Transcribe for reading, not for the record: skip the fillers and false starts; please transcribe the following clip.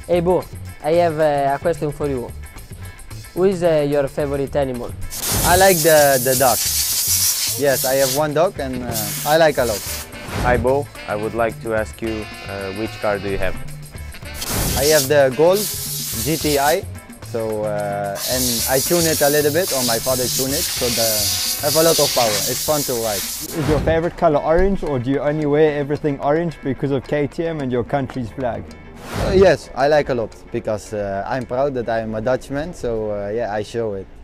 Hey Bo, I have a question for you. Who is your favorite animal? I like the duck. Yes, I have one dog and I like a lot. Hi Bo, I would like to ask you which car do you have? I have the Golf GTI, so and I tune it a little bit, or my father tuned it, so I have a lot of power. It's fun to ride. Is your favorite color orange, or do you only wear everything orange because of KTM and your country's flag? Yes, I like a lot because I'm proud that I'm a Dutchman, so yeah, I show it.